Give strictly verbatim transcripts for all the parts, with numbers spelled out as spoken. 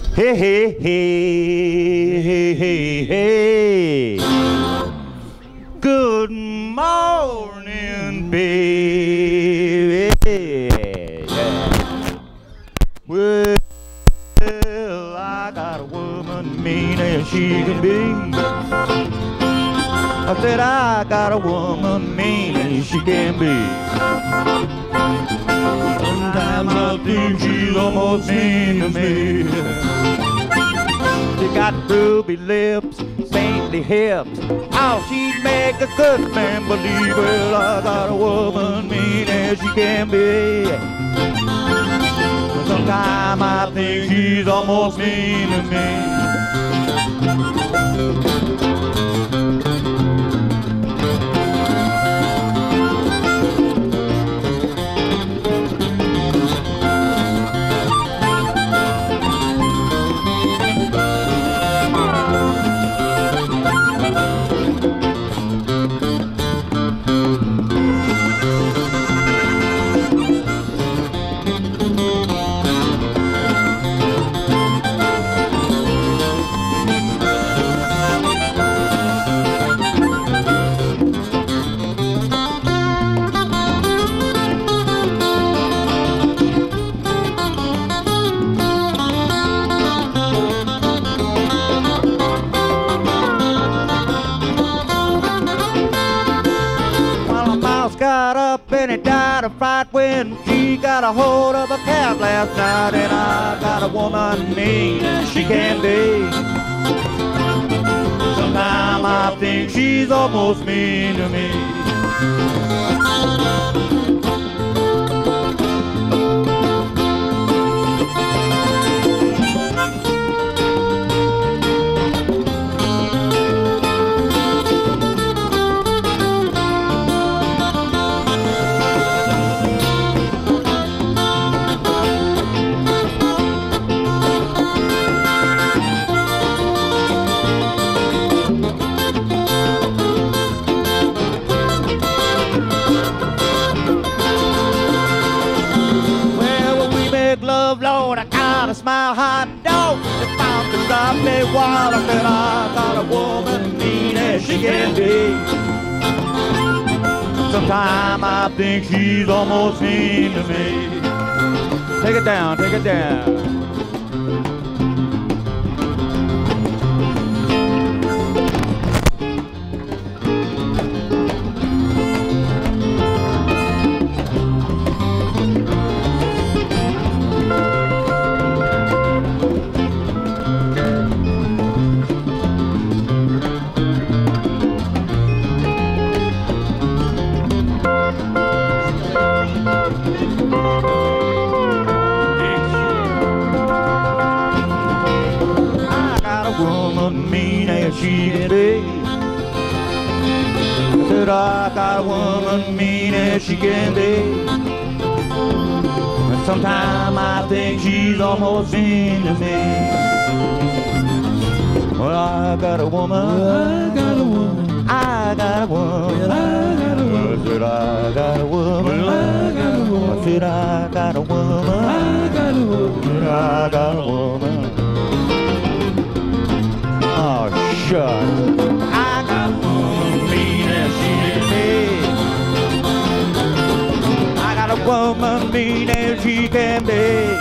Hey, hey, hey, hey, hey, hey. Good morning, baby. Yeah. Well, I got a woman mean as she can be. I said I got a woman mean as she can be. Sometimes I think she's almost mean to me. She got ruby lips, saintly hips. Oh, she'd make a good man believe. Well, I got a woman mean as she can be. Sometimes I think she's almost mean to me. Got up and he died of fright when she got a hold of a calf last night. And I got a woman mean as she can be. Sometimes I think she's almost mean to me. Love, Lord, I kinda smile hot dog. It's about to drive me wild. I said I got a woman mean as she can be. Sometimes I think she's almost mean to me. Take it down, take it down. Woman mean as she can be. I said I got a woman mean as she can be. And sometimes I think she's almost mean to me. Well, I got a woman, well, I got a woman, I got a woman, well, I got a woman. I said I got a woman, well, I got a woman. I said I got a woman, I got a woman, I got a woman. Oh, shucks. I got a woman mean as she can be. I got a woman mean as she can be.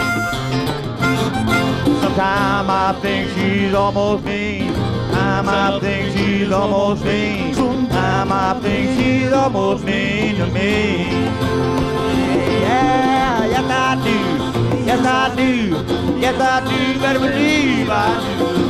Sometimes I think she's almost mean. Sometimes I think she's almost mean. Sometimes I think she's almost mean to me. Yeah, yes I do. Yes I do. Yes I do. Better believe I do.